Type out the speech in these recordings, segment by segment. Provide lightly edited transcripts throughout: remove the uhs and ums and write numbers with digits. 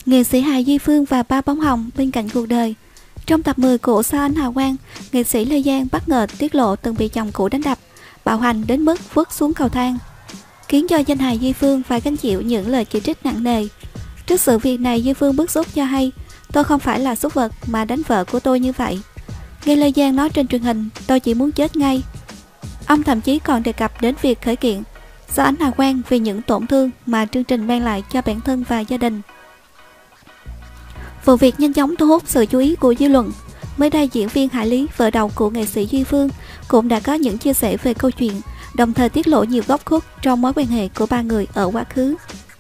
Nghệ sĩ hài Duy Phương và ba bóng hồng bên cạnh cuộc đời. Trong tập 10 của Sao Ánh Hào Quang, nghệ sĩ Lê Giang bất ngờ tiết lộ từng bị chồng cũ đánh đập, bạo hành đến mức vứt xuống cầu thang, khiến cho danh hài Duy Phương phải gánh chịu những lời chỉ trích nặng nề. Trước sự việc này, Duy Phương bức xúc cho hay: "Tôi không phải là súc vật mà đánh vợ của tôi như vậy." Nghe Lê Giang nói trên truyền hình, "Tôi chỉ muốn chết ngay." Ông thậm chí còn đề cập đến việc khởi kiện Sao Ánh Hào Quang vì những tổn thương mà chương trình mang lại cho bản thân và gia đình. Vụ việc nhanh chóng thu hút sự chú ý của dư luận. Mới đây, diễn viên Hải Lý, vợ đầu của nghệ sĩ Duy Phương, cũng đã có những chia sẻ về câu chuyện, đồng thời tiết lộ nhiều góc khuất trong mối quan hệ của ba người ở quá khứ.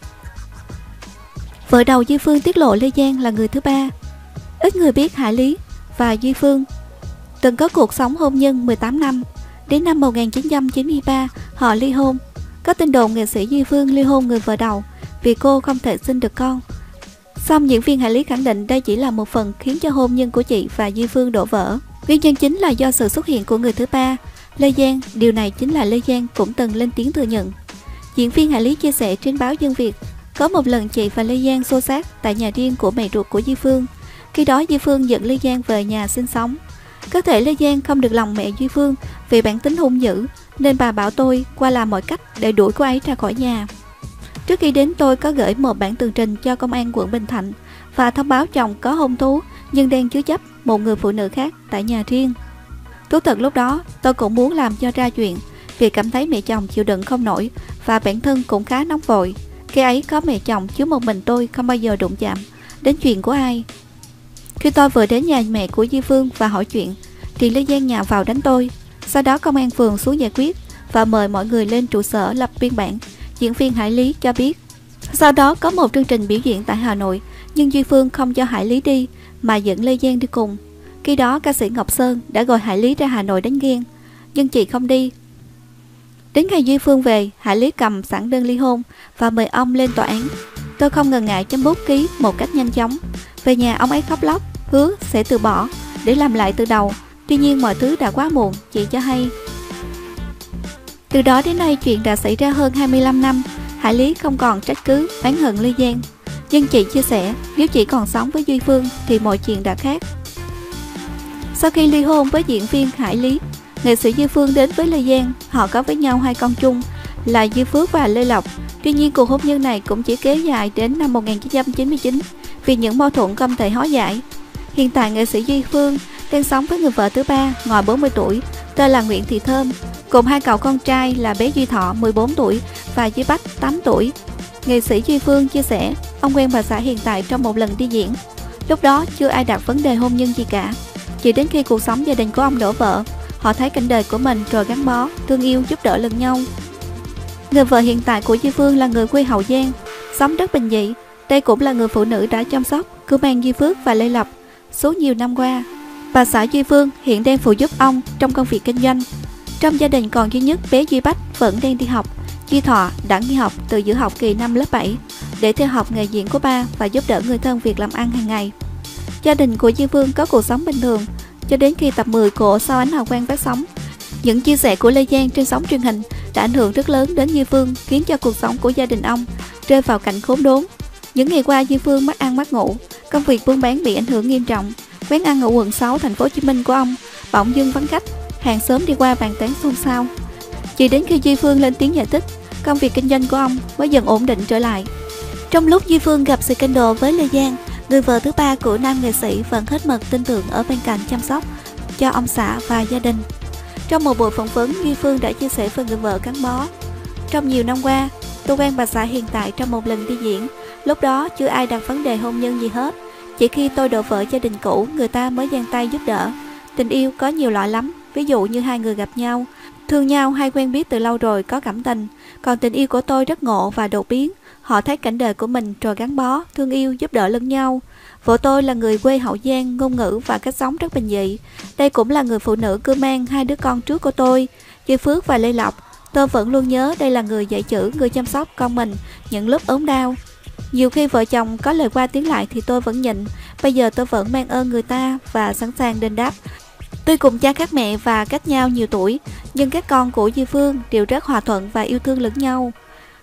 Vợ đầu Duy Phương tiết lộ Lê Giang là người thứ ba. Ít người biết Hải Lý và Duy Phương từng có cuộc sống hôn nhân 18 năm. Đến năm 1993, họ ly hôn. Có tin đồn nghệ sĩ Duy Phương ly hôn người vợ đầu vì cô không thể sinh được con. Song diễn viên Hải Lý khẳng định đây chỉ là một phần khiến cho hôn nhân của chị và Duy Phương đổ vỡ. Nguyên nhân chính là do sự xuất hiện của người thứ ba, Lê Giang. Điều này chính là Lê Giang cũng từng lên tiếng thừa nhận. Diễn viên Hải Lý chia sẻ trên báo Dân Việt, có một lần chị và Lê Giang xô xát tại nhà riêng của mẹ ruột của Duy Phương. Khi đó Duy Phương dẫn Lê Giang về nhà sinh sống. Có thể Lê Giang không được lòng mẹ Duy Phương vì bản tính hung dữ, nên bà bảo tôi qua làm mọi cách để đuổi cô ấy ra khỏi nhà. Trước khi đến, tôi có gửi một bản tường trình cho công an quận Bình Thạnh và thông báo chồng có hôn thú nhưng đang chứa chấp một người phụ nữ khác tại nhà riêng. Thú thật lúc đó tôi cũng muốn làm cho ra chuyện vì cảm thấy mẹ chồng chịu đựng không nổi và bản thân cũng khá nóng vội. Khi ấy có mẹ chồng chứ một mình tôi không bao giờ đụng chạm đến chuyện của ai. Khi tôi vừa đến nhà mẹ của Duy Phương và hỏi chuyện thì Lê Giang nhào vào đánh tôi. Sau đó công an phường xuống giải quyết và mời mọi người lên trụ sở lập biên bản. Diễn viên Hải Lý cho biết sau đó có một chương trình biểu diễn tại Hà Nội, nhưng Duy Phương không cho Hải Lý đi mà dẫn Lê Giang đi cùng. Khi đó ca sĩ Ngọc Sơn đã gọi Hải Lý ra Hà Nội đánh ghen, nhưng chị không đi. Đến ngày Duy Phương về, Hải Lý cầm sẵn đơn ly hôn và mời ông lên tòa án. Tôi không ngần ngại chấm bút ký một cách nhanh chóng. Về nhà ông ấy khóc lóc, hứa sẽ từ bỏ để làm lại từ đầu. Tuy nhiên mọi thứ đã quá muộn, chị cho hay. Từ đó đến nay chuyện đã xảy ra hơn 25 năm. Hải Lý không còn trách cứ, oán hận Lê Giang. Nhưng chị chia sẻ nếu chị còn sống với Duy Phương thì mọi chuyện đã khác. Sau khi ly hôn với diễn viên Hải Lý, nghệ sĩ Duy Phương đến với Lê Giang. Họ có với nhau hai con chung là Duy Phước và Lê Lộc. Tuy nhiên cuộc hôn nhân này cũng chỉ kéo dài đến năm 1999 vì những mâu thuẫn không thể hóa giải. Hiện tại nghệ sĩ Duy Phương đang sống với người vợ thứ ba, ngoài 40 tuổi, tên là Nguyễn Thị Thơm, cùng hai cậu con trai là bé Duy Thọ 14 tuổi và Duy Bách 8 tuổi. Nghệ sĩ Duy Phương chia sẻ ông quen bà xã hiện tại trong một lần đi diễn. Lúc đó chưa ai đặt vấn đề hôn nhân gì cả. Chỉ đến khi cuộc sống gia đình của ông đổ vỡ, họ thấy cảnh đời của mình rồi gắn bó, thương yêu giúp đỡ lẫn nhau. Người vợ hiện tại của Duy Phương là người quê Hậu Giang, sống rất bình dị. Đây cũng là người phụ nữ đã chăm sóc, cứu mang Duy Phước và Lê Lộc suốt nhiều năm qua. Bà xã Duy Phương hiện đang phụ giúp ông trong công việc kinh doanh. Trong gia đình còn duy nhất bé Duy Bách vẫn đang đi học. Duy Thọ đã nghỉ học từ giữa học kỳ năm lớp 7 để theo học nghề diễn của ba và giúp đỡ người thân việc làm ăn hàng ngày. Gia đình của Duy Phương có cuộc sống bình thường cho đến khi tập 10 của Sao Ánh Hào Quang phát sóng. Những chia sẻ của Lê Giang trên sóng truyền hình đã ảnh hưởng rất lớn đến Duy Phương, khiến cho cuộc sống của gia đình ông rơi vào cảnh khốn đốn. Những ngày qua Duy Phương mất ăn mất ngủ, công việc buôn bán bị ảnh hưởng nghiêm trọng. Quán ăn ở quận 6 thành phố Hồ Chí Minh của ông bỗng dưng vắng khách, hàng xóm đi qua bàn tán xôn xao. Chỉ đến khi Duy Phương lên tiếng giải thích, công việc kinh doanh của ông mới dần ổn định trở lại. Trong lúc Duy Phương gặp scandal với Lê Giang, người vợ thứ ba của nam nghệ sĩ vẫn hết mực tin tưởng ở bên cạnh chăm sóc cho ông xã và gia đình. Trong một buổi phỏng vấn, Duy Phương đã chia sẻ về người vợ gắn bó. Trong nhiều năm qua, tôi quen bà xã hiện tại trong một lần đi diễn. Lúc đó chưa ai đặt vấn đề hôn nhân gì hết. Chỉ khi tôi đổ vỡ gia đình cũ, người ta mới giang tay giúp đỡ. Tình yêu có nhiều loại lắm, ví dụ như hai người gặp nhau, thương nhau hay quen biết từ lâu rồi có cảm tình. Còn tình yêu của tôi rất ngộ và đột biến. Họ thấy cảnh đời của mình rồi gắn bó, thương yêu, giúp đỡ lẫn nhau. Vợ tôi là người quê Hậu Giang, ngôn ngữ và cách sống rất bình dị. Đây cũng là người phụ nữ cưu mang hai đứa con trước của tôi, Duy Phước và Lê Lộc. Tôi vẫn luôn nhớ đây là người dạy chữ, người chăm sóc con mình những lúc ốm đau. Nhiều khi vợ chồng có lời qua tiếng lại thì tôi vẫn nhịn. Bây giờ tôi vẫn mang ơn người ta và sẵn sàng đền đáp. Tuy cùng cha khác mẹ và cách nhau nhiều tuổi, nhưng các con của Duy Phương đều rất hòa thuận và yêu thương lẫn nhau.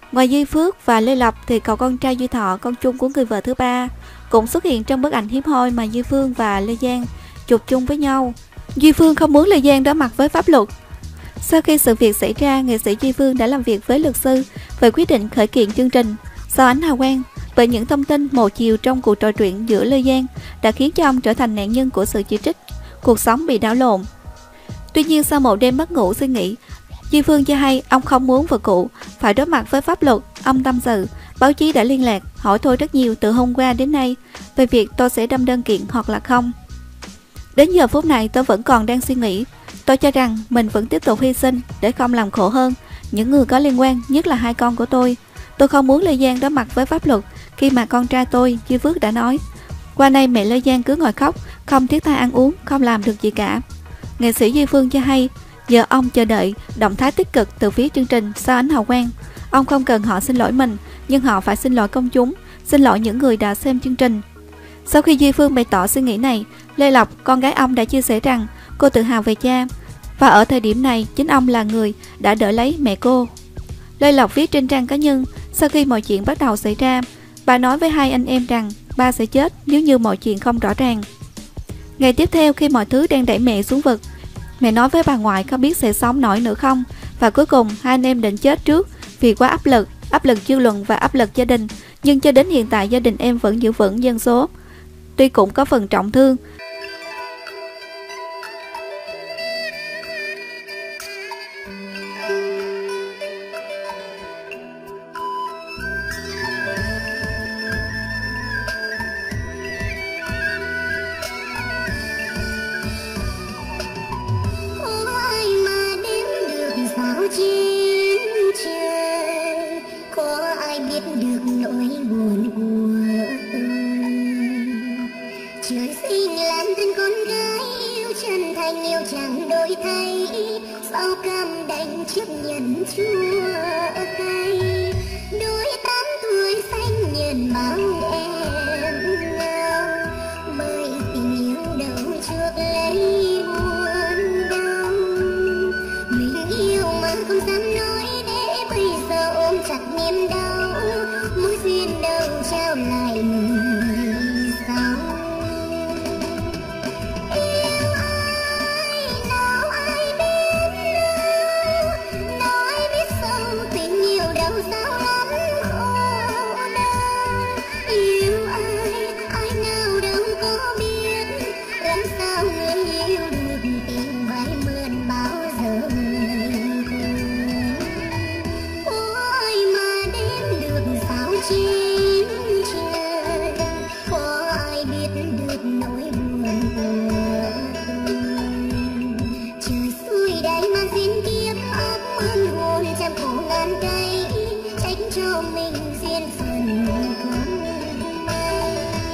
Ngoài Duy Phước và Lê Lộc thì cậu con trai Duy Thọ, con chung của người vợ thứ ba, cũng xuất hiện trong bức ảnh hiếm hoi mà Duy Phương và Lê Giang chụp chung với nhau. Duy Phương không muốn Lê Giang đối mặt với pháp luật. Sau khi sự việc xảy ra, nghệ sĩ Duy Phương đã làm việc với luật sư về quyết định khởi kiện chương trình Sao Ánh Hào Quang, bởi những thông tin một chiều trong cuộc trò chuyện giữa Lê Giang đã khiến cho ông trở thành nạn nhân của sự chỉ trích, cuộc sống bị đảo lộn. Tuy nhiên, sau một đêm mất ngủ suy nghĩ, Duy Phương cho hay ông không muốn vợ cũ phải đối mặt với pháp luật. Ông tâm sự, báo chí đã liên lạc hỏi tôi rất nhiều từ hôm qua đến nay về việc tôi sẽ đâm đơn kiện hoặc là không. Đến giờ phút này tôi vẫn còn đang suy nghĩ. Tôi cho rằng mình vẫn tiếp tục hy sinh để không làm khổ hơn những người có liên quan, nhất là hai con của tôi. Tôi không muốn Lê Giang đối mặt với pháp luật khi mà con trai tôi, Duy Phước đã nói. Qua nay mẹ Lê Giang cứ ngồi khóc, không thiết tha ăn uống, không làm được gì cả. Nghệ sĩ Duy Phương cho hay, giờ ông chờ đợi động thái tích cực từ phía chương trình Sao Ánh Hào Quang. Ông không cần họ xin lỗi mình, nhưng họ phải xin lỗi công chúng, xin lỗi những người đã xem chương trình. Sau khi Duy Phương bày tỏ suy nghĩ này, Lê Lộc, con gái ông đã chia sẻ rằng cô tự hào về cha, và ở thời điểm này chính ông là người đã đỡ lấy mẹ cô. Lê Lộc viết trên trang cá nhân, sau khi mọi chuyện bắt đầu xảy ra, bà nói với hai anh em rằng ba sẽ chết nếu như mọi chuyện không rõ ràng. Ngày tiếp theo, khi mọi thứ đang đẩy mẹ xuống vực, mẹ nói với bà ngoại có biết sẽ sống nổi nữa không, và cuối cùng hai anh em định chết trước vì quá áp lực dư luận và áp lực gia đình. Nhưng cho đến hiện tại gia đình em vẫn giữ vững dân số, tuy cũng có phần trọng thương. Trên trời có ai biết được nỗi buồn của tôi. Trời sinh làm thân con gái yêu chân thành, yêu chẳng đổi thay, sao cam đành chấp nhận chua cay. Đôi 8 tuổi xanh nhận bao em ngao, bởi tình yêu đâu chuộc lấy buồn đau. Mình yêu mà không dám nói, để bây giờ ôm chặt niềm đau, mối duyên đâu trao lại người sau. Yêu ai nào ai biết đâu, nào ai biết sâu tình yêu đâu sao lắm khổ đau. Yêu ai nào đâu có biết, làm sao người yêu được tình vai mượn bao giờ. Trên trời có ai biết được nỗi buồn của tôi. Trời xui đáy mà duyên kiếp ấp ơn hồn trăm khổ ngàn cây, trách cho mình duyên phần không may.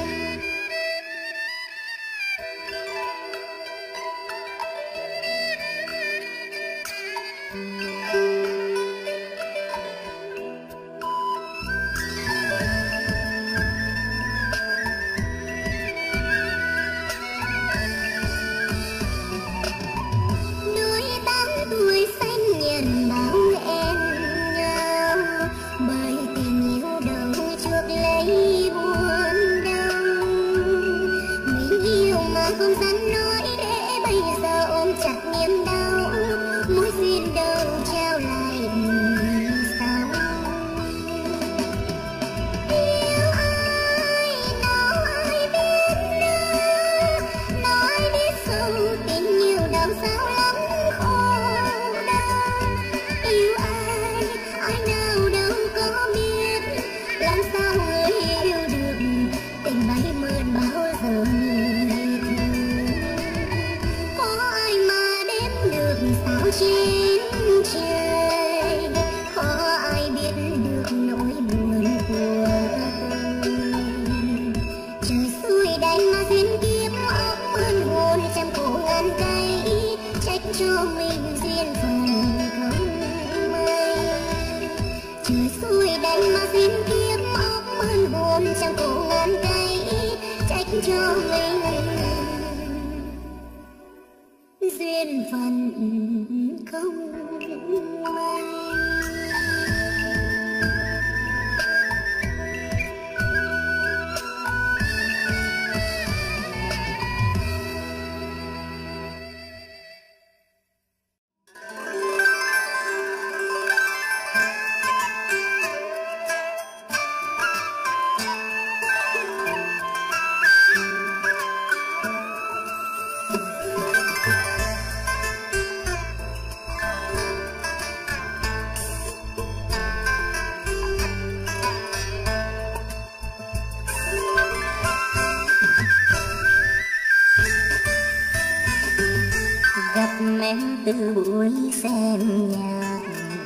Không dám nói, để bây giờ ôm chặt niềm đau, mối duyên đâu trao lại người sau. Yêu ai nào ai biết đâu, nào ai biết sâu tình yêu đâu sao lắm khổ đau. Yêu ai nào đâu có biết, làm sao người yêu được tình bay mượn bao giờ. Trên trời có ai biết được nỗi buồn của tôi. Trời xui đành mà duyên kiếp ấp ơn hồn trăm khổ ngàn cây, trách cho mình duyên phần không may. Trời xui đành mà duyên kiếp ấp ơn hồn trăm khổ ngàn cây, trách cho mình duyên phận không may. từ buổi xem nhạc,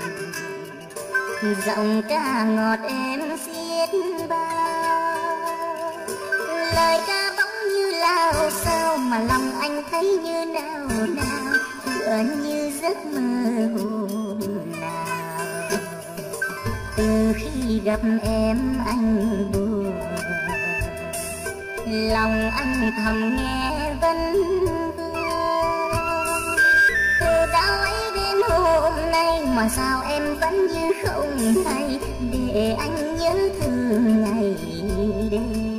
giọng ca ngọt em xiết bao, lời ca bỗng như lao sao mà lòng anh thấy như nào nào, tựa như giấc mơ hôm nào. Từ khi gặp em anh buồn, lòng anh thầm nghe vấn vương. Từ dạo ấy đến hôm nay mà sao em vẫn như không hay, để anh nhớ thương ngày đêm.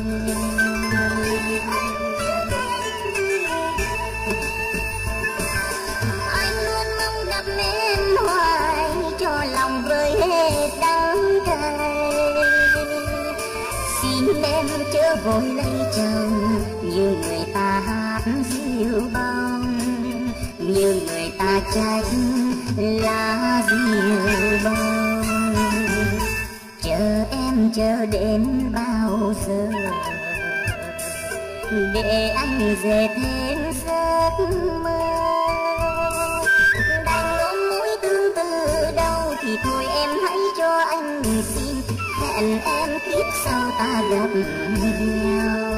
Anh luôn mong gặp em hoài, cho lòng vơi hết đắng cay. Xin em chớ vội lấy chồng, như người ta hát diêu bông, như người ta trách lá diêu bông. Chờ em chờ đến bao giờ, để anh dệt thêm giấc mơ. Đành ôm mũi tương tư đâu thì thôi em hãy cho anh xin, hẹn em kiếp sau ta gặp nhau.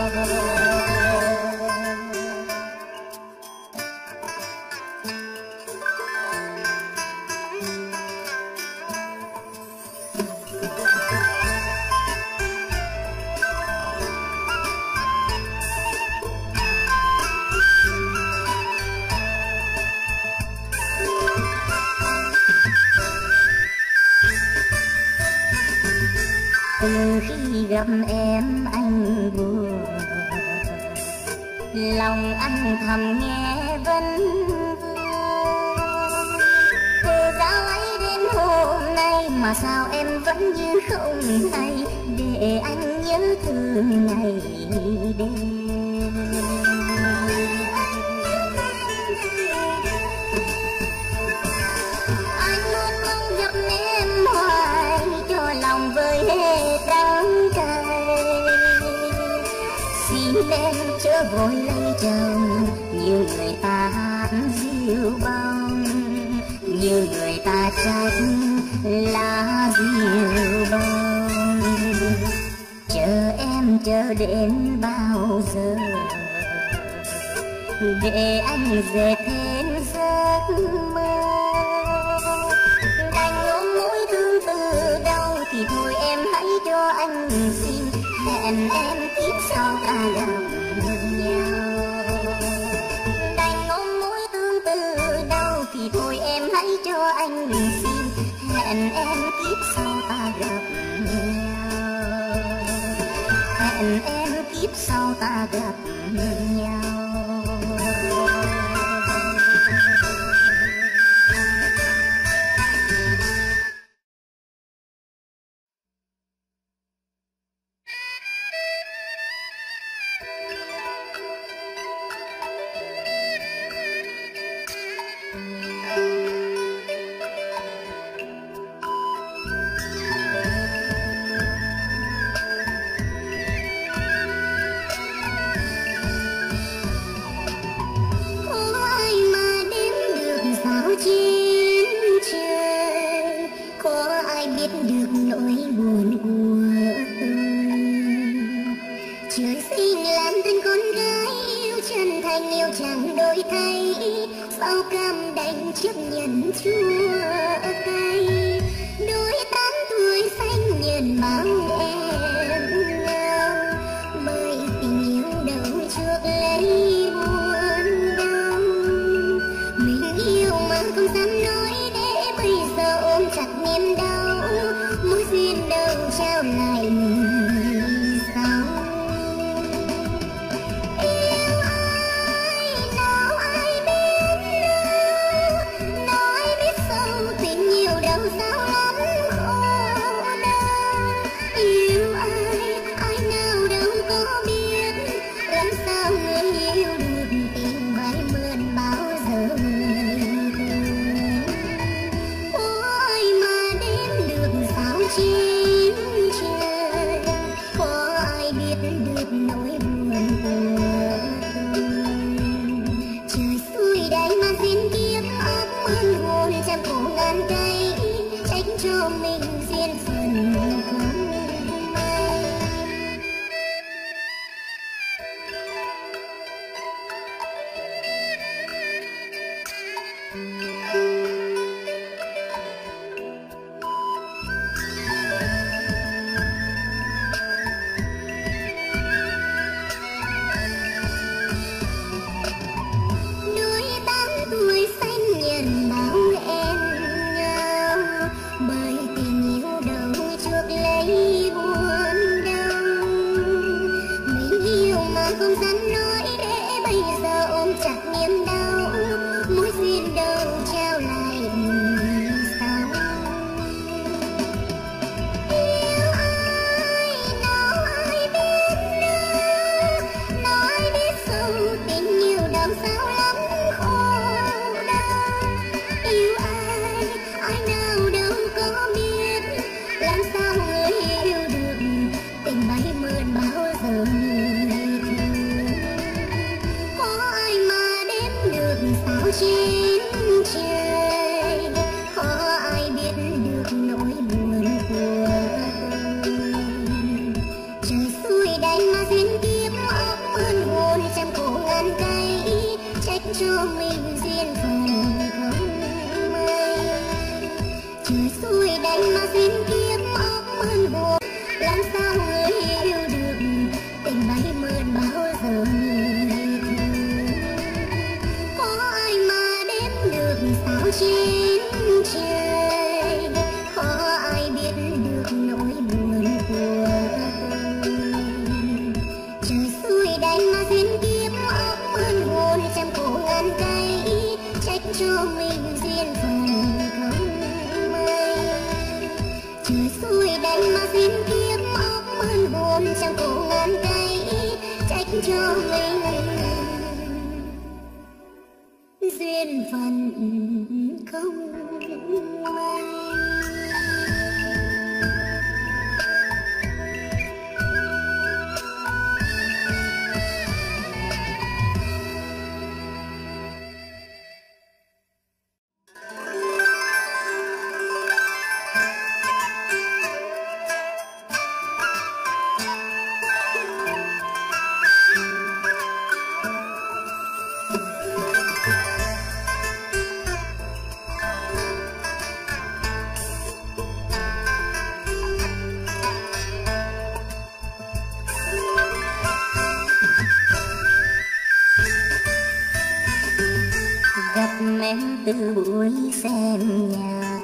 Từ khi gặp em anh buồn, lòng anh thầm nghe vấn vương. Từ dạo ấy đến hôm nay mà sao em vẫn như không hay, để anh nhớ thương ngày đêm. Anh luôn mong gặp em hoài, cho lòng vơi hết đắng cay. Xin em chớ vội lấy chồng, như người ta hát diêu bông, như người ta trách lá diêu bông. Chờ em chờ đến bao giờ, để anh dệt thêm giấc mơ. Đành ôm mũi tương tư đâu thì thôi em hãy cho anh xin, hẹn em kiếp sau ta gặp nhau. Đành ôm mũi tương tư đâu thì thôi em hãy cho anh xin, hẹn em kiếp sau ta gặp nhau. Hẹn em kiếp sau ta gặp nhau. Trời xui đây mà duyên kiếp duyên phận không may. Đôi 8 tuổi xanh nhận bao em nhau, bởi tình yêu đầu chuộc lấy buồn đau. Mình yêu mà không dám nói để bây giờ ôm chặt niềm đau, mối duyên đâu trao lại mình sao. Yêu ai nào ai biết nữa, nào ai biết sâu tình yêu đau sao lắm khổ đau. Yêu ai nào đâu có biết, làm sao người yêu được tình bay mượn bao giờ người thương. Có ai mà đếm được sao trên trời, có ai biết được nỗi buồn của tôi. Trời xui đánh mà duyên kiếp ấp ơn hồn trăm khổ ngàn cây, trách cho mình duyên phận không may. Trời xui đánh mà duyên kiếp ấp ơn hồn, làm sao người yêu được tình bay mượn bao giờ người thương. Có ai mà đếm được sao trên trời, có ai biết được nỗi buồn của tôi. Trời xui đánh mà duyên kiếp ấp ơn hồn trăm khổ ngàn cây, trách cho mình duyên phận không may. Trời xui đánh mà duyên kiếp ấp ơn hồn trăm khổ ngàn cây, trách cho mình duyên phận không may. Gặp em từ buổi xem nhạc,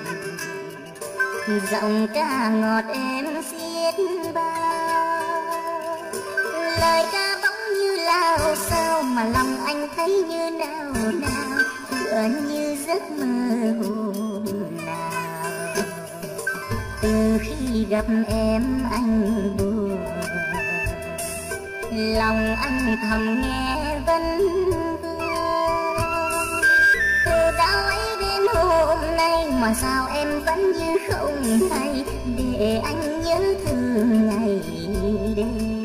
giọng ca ngọt em xiết bao. Lời ca bỗng như lao sao mà lòng anh thấy như nào nào, tựa như giấc mơ hôm nào. Từ khi gặp em anh buồn, lòng anh thầm nghe vẫn vương. Từ dạo ấy đến hôm nay mà sao em vẫn như không hay, để anh nhớ thương ngày đêm.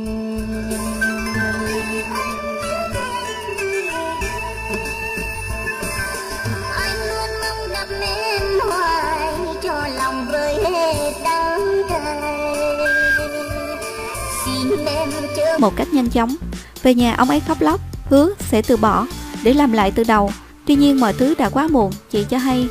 Anh luôn mong gặp em hoài, cho lòng vơi hết đắng cay. Xin em chớ Một cách nhanh chóng, về nhà ông ấy khóc lóc, hứa sẽ từ bỏ để làm lại từ đầu. Tuy nhiên mọi thứ đã quá muộn, chị cho hay.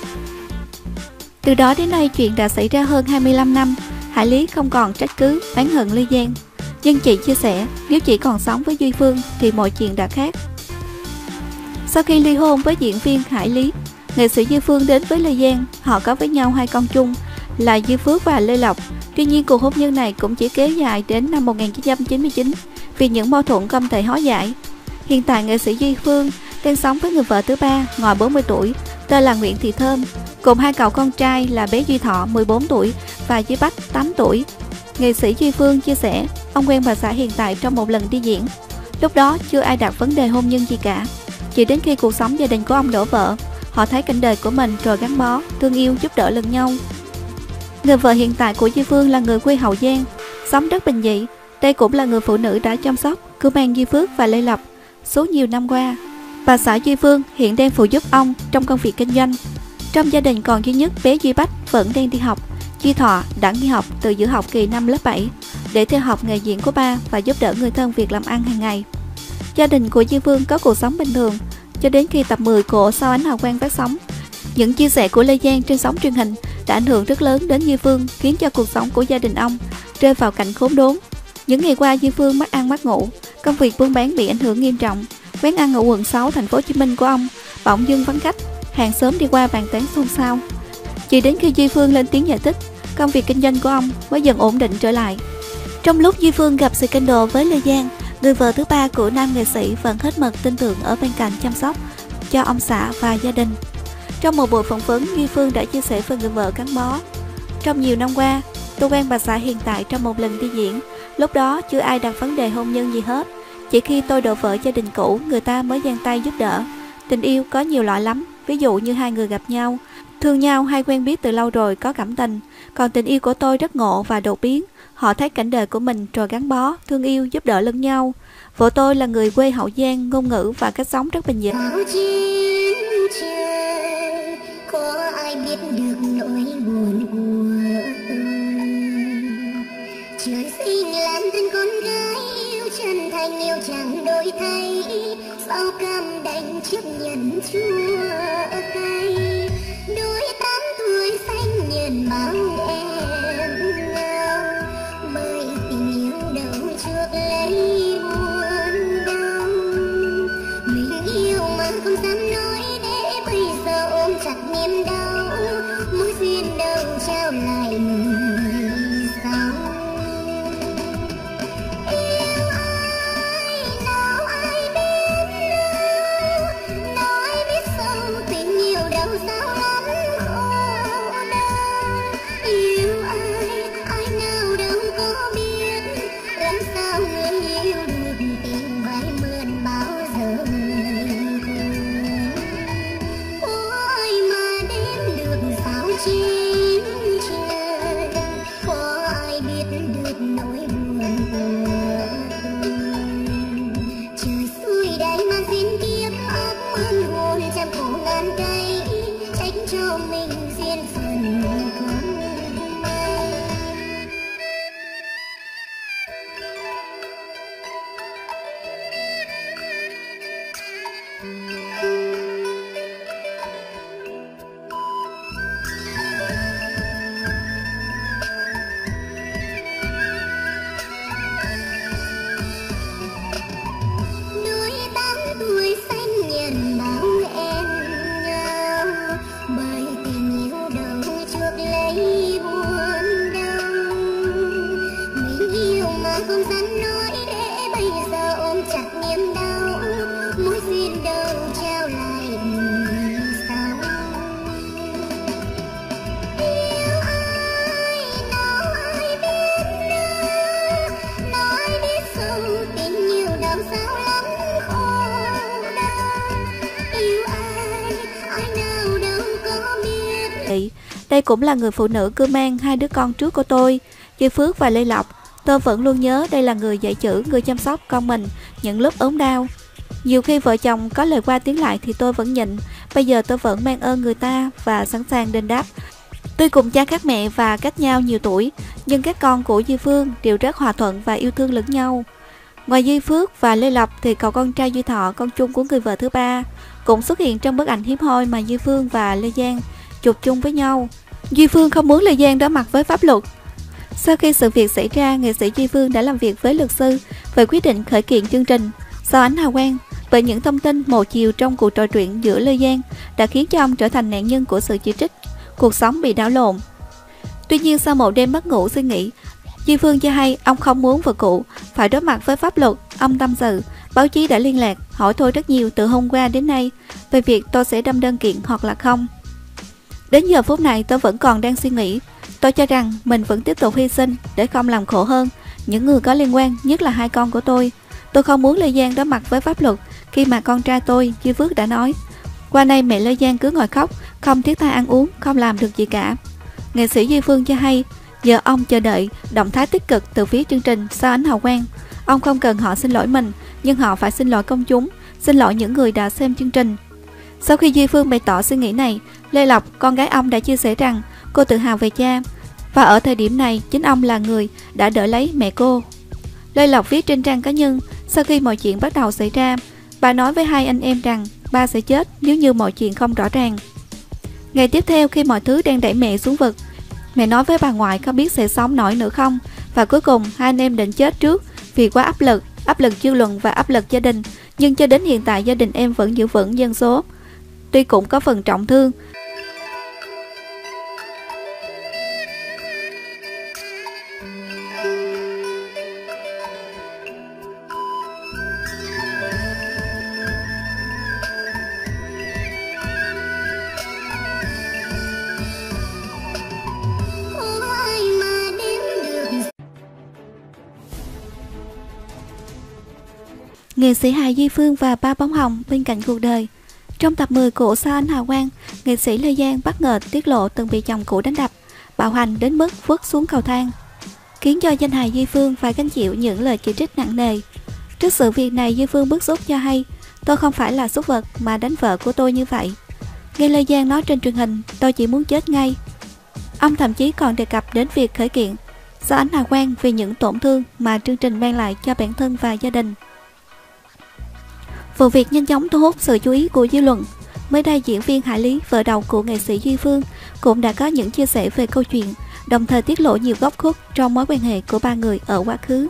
Từ đó đến nay chuyện đã xảy ra hơn 25 năm, Hải Lý không còn trách cứ, oán hận Lê Giang. Nhưng chị chia sẻ, nếu chị còn sống với Duy Phương thì mọi chuyện đã khác. Sau khi ly hôn với diễn viên Hải Lý, nghệ sĩ Duy Phương đến với Lê Giang. Họ có với nhau 2 con chung là Duy Phước và Lê Lộc. Tuy nhiên cuộc hôn nhân này cũng chỉ kéo dài đến năm 1999 vì những mâu thuẫn không thể hóa giải. Hiện tại nghệ sĩ Duy Phương đang sống với người vợ thứ 3, ngoài 40 tuổi, tên là Nguyễn Thị Thơm, cùng 2 cậu con trai là bé Duy Thọ 14 tuổi và Duy Bách 8 tuổi. Nghệ sĩ Duy Phương chia sẻ, ông quen bà xã hiện tại trong một lần đi diễn. Lúc đó chưa ai đặt vấn đề hôn nhân gì cả. Chỉ đến khi cuộc sống gia đình của ông đổ vỡ, họ thấy cảnh đời của mình rồi gắn bó, thương yêu giúp đỡ lẫn nhau. Người vợ hiện tại của Duy Phương là người quê Hậu Giang, sống rất bình dị. Đây cũng là người phụ nữ đã chăm sóc, cứu mang Duy Phước và Lê Lộc suốt nhiều năm qua. Bà xã Duy Phương hiện đang phụ giúp ông trong công việc kinh doanh. Trong gia đình còn duy nhất bé Duy Bách vẫn đang đi học. Duy Thọ đã nghỉ học từ giữa học kỳ 5 lớp 7 để theo học nghề diễn của ba và giúp đỡ người thân việc làm ăn hàng ngày. Gia đình của Duy Phương có cuộc sống bình thường cho đến khi tập 10 của Sao Ánh Hào Quang phát sóng. Những chia sẻ của Lê Giang trên sóng truyền hình đã ảnh hưởng rất lớn đến Duy Phương, khiến cho cuộc sống của gia đình ông rơi vào cảnh khốn đốn. Những ngày qua, Duy Phương mất ăn mất ngủ, công việc buôn bán bị ảnh hưởng nghiêm trọng. Quán ăn ở quận 6 thành phố Hồ Chí Minh của ông bỗng dưng vắng khách, hàng xóm đi qua bàn tán xôn xao. Chỉ đến khi Duy Phương lên tiếng giải thích, công việc kinh doanh của ông mới dần ổn định trở lại. Trong lúc Duy Phương gặp scandal với Lê Giang, người vợ thứ ba của nam nghệ sĩ vẫn hết mực tin tưởng ở bên cạnh chăm sóc cho ông xã và gia đình. Trong một buổi phỏng vấn, Duy Phương đã chia sẻ về người vợ gắn bó. Trong nhiều năm qua, tôi quen bà xã hiện tại trong một lần đi diễn. Lúc đó chưa ai đặt vấn đề hôn nhân gì hết. Chỉ khi tôi đổ vỡ gia đình cũ, người ta mới giang tay giúp đỡ. Tình yêu có nhiều loại lắm, ví dụ như hai người gặp nhau, thương nhau hay quen biết từ lâu rồi có cảm tình. Còn tình yêu của tôi rất ngộ và đột biến. Họ thấy cảnh đời của mình rồi gắn bó, thương yêu, giúp đỡ lẫn nhau. Vợ tôi là người quê Hậu Giang, ngôn ngữ và cách sống rất bình dị. Có ai biết được nỗi buồn của trời sinh làm thân con gái yêu chân thành yêu chẳng đổi thay, sao cam đành chấp nhận chua cay. Đôi 8 tuổi xanh nhận bao em nhau, bởi tình yêu đâu chuộc lấy buồn đau. Mình yêu mà không dám nói để bây giờ ôm chặt niềm đau, mối duyên đâu trao lại người sau. Yêu ai nào ai biết đâu, nào ai biết sâu tình yêu đâu sao lắm khổ đau. Yêu ai nào đâu có biết, làm sao người yêu được tình vai mượn bao giờ. Trên trời có ai biết được nỗi buồn của trời xuôi đầy mà duyên kiếp ấp ơn hồn trăm khổ ngàn cây, tránh cho mình duyên phần không may. Không dám nói để bây giờ ôm chặt niềm đau, mối duyên đâu trao lại người sau. Yêu ai nào ai biết đâu, nào ai biết sâu tình yêu đâu sao lắm khổ đau. Yêu ai nào đâu có biết. Đây cũng là người phụ nữ cưu mang hai đứa con trước của tôi, Duy Phước và Lê Lộc. Tôi vẫn luôn nhớ đây là người dạy chữ, người chăm sóc con mình những lúc ốm đau. Nhiều khi vợ chồng có lời qua tiếng lại thì tôi vẫn nhịn. Bây giờ tôi vẫn mang ơn người ta và sẵn sàng đền đáp. Tuy cùng cha khác mẹ và cách nhau nhiều tuổi, nhưng các con của Duy Phương đều rất hòa thuận và yêu thương lẫn nhau. Ngoài Duy Phước và Lê Lộc thì cậu con trai Duy Thọ, con chung của người vợ thứ ba, cũng xuất hiện trong bức ảnh hiếm hoi mà Duy Phương và Lê Giang chụp chung với nhau. Duy Phương không muốn Lê Giang đối mặt với pháp luật. Sau khi sự việc xảy ra, nghệ sĩ Duy Phương đã làm việc với luật sư về quyết định khởi kiện chương trình Sao Ánh Hào Quang bởi những thông tin một chiều trong cuộc trò chuyện giữa Lê Giang đã khiến cho ông trở thành nạn nhân của sự chỉ trích, cuộc sống bị đảo lộn. Tuy nhiên sau một đêm mất ngủ suy nghĩ, Duy Phương cho hay ông không muốn vợ cũ phải đối mặt với pháp luật. Ông tâm sự, báo chí đã liên lạc hỏi tôi rất nhiều từ hôm qua đến nay về việc tôi sẽ đâm đơn kiện hoặc là không. Đến giờ phút này tôi vẫn còn đang suy nghĩ. Tôi cho rằng mình vẫn tiếp tục hy sinh để không làm khổ hơn những người có liên quan, nhất là hai con của tôi. Tôi không muốn Lê Giang đối mặt với pháp luật khi mà con trai tôi, Duy Phước đã nói. Qua nay mẹ Lê Giang cứ ngồi khóc, không thiết tha ăn uống, không làm được gì cả. Nghệ sĩ Duy Phương cho hay, giờ ông chờ đợi động thái tích cực từ phía chương trình Sao Ánh Hào Quang. Ông không cần họ xin lỗi mình, nhưng họ phải xin lỗi công chúng, xin lỗi những người đã xem chương trình. Sau khi Duy Phương bày tỏ suy nghĩ này, Lê Lộc, con gái ông đã chia sẻ rằng cô tự hào về cha. Và ở thời điểm này, chính ông là người đã đỡ lấy mẹ cô. Lê Lộc viết trên trang cá nhân, sau khi mọi chuyện bắt đầu xảy ra, bà nói với hai anh em rằng ba sẽ chết nếu như mọi chuyện không rõ ràng. Ngày tiếp theo, khi mọi thứ đang đẩy mẹ xuống vực, mẹ nói với bà ngoại có biết sẽ sống nổi nữa không, và cuối cùng hai anh em định chết trước vì quá áp lực dư luận và áp lực gia đình. Nhưng cho đến hiện tại gia đình em vẫn giữ vững dân số, tuy cũng có phần trọng thương. Nghệ sĩ hài Duy Phương và ba bóng hồng bên cạnh cuộc đời. Trong tập 10 của Sao Ánh Hào Quang, nghệ sĩ Lê Giang bất ngờ tiết lộ từng bị chồng cũ đánh đập, bạo hành đến mức vứt xuống cầu thang, khiến cho danh hài Duy Phương phải gánh chịu những lời chỉ trích nặng nề. Trước sự việc này, Duy Phương bức xúc cho hay: "Tôi không phải là súc vật mà đánh vợ của tôi như vậy." Nghe Lê Giang nói trên truyền hình, "Tôi chỉ muốn chết ngay." Ông thậm chí còn đề cập đến việc khởi kiện Sao Ánh Hào Quang vì những tổn thương mà chương trình mang lại cho bản thân và gia đình. Vụ việc nhanh chóng thu hút sự chú ý của dư luận. Mới đây, diễn viên Hải Lý, vợ đầu của nghệ sĩ Duy Phương, cũng đã có những chia sẻ về câu chuyện, đồng thời tiết lộ nhiều góc khuất trong mối quan hệ của ba người ở quá khứ.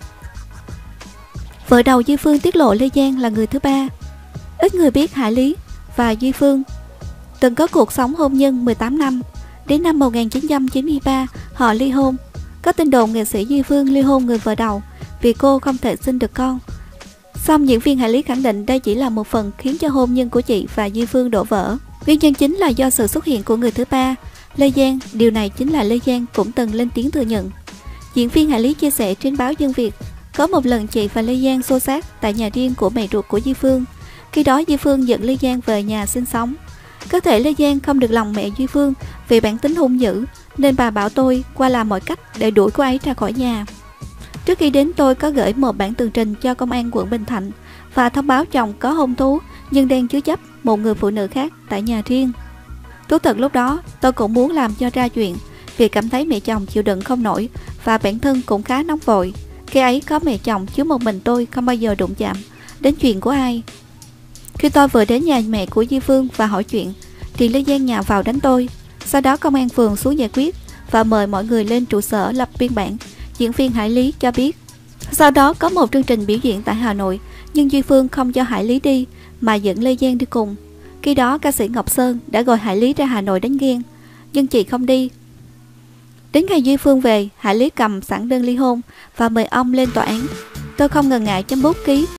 Vợ đầu Duy Phương tiết lộ Lê Giang là người thứ ba. Ít người biết Hải Lý và Duy Phương từng có cuộc sống hôn nhân 18 năm. Đến năm 1993, họ ly hôn. Có tin đồn nghệ sĩ Duy Phương ly hôn người vợ đầu vì cô không thể sinh được con. Song diễn viên Hải Lý khẳng định đây chỉ là một phần khiến cho hôn nhân của chị và Duy Phương đổ vỡ. Nguyên nhân chính là do sự xuất hiện của người thứ ba, Lê Giang. Điều này chính là Lê Giang cũng từng lên tiếng thừa nhận. Diễn viên Hải Lý chia sẻ trên báo Dân Việt, có một lần chị và Lê Giang xô xát tại nhà riêng của mẹ ruột của Duy Phương. Khi đó Duy Phương dẫn Lê Giang về nhà sinh sống. Có thể Lê Giang không được lòng mẹ Duy Phương vì bản tính hung dữ, nên bà bảo tôi qua làm mọi cách để đuổi cô ấy ra khỏi nhà. Trước khi đến, tôi có gửi một bản tường trình cho công an quận Bình Thạnh và thông báo chồng có hôn thú nhưng đang chứa chấp một người phụ nữ khác tại nhà riêng. Thú thật lúc đó tôi cũng muốn làm cho ra chuyện, vì cảm thấy mẹ chồng chịu đựng không nổi và bản thân cũng khá nóng vội. Khi ấy có mẹ chồng chứ một mình tôi không bao giờ đụng chạm đến chuyện của ai. Khi tôi vừa đến nhà mẹ của Duy Phương và hỏi chuyện thì Lê Giang nhào vào đánh tôi. Sau đó công an phường xuống giải quyết và mời mọi người lên trụ sở lập biên bản. Diễn viên Hải Lý cho biết sau đó có một chương trình biểu diễn tại Hà Nội, nhưng Duy Phương không cho Hải Lý đi mà dẫn Lê Giang đi cùng. Khi đó ca sĩ Ngọc Sơn đã gọi Hải Lý ra Hà Nội đánh ghen, nhưng chị không đi. Đến ngày Duy Phương về, Hải Lý cầm sẵn đơn ly hôn và mời ông lên tòa án. Tôi không ngần ngại chấm bút ký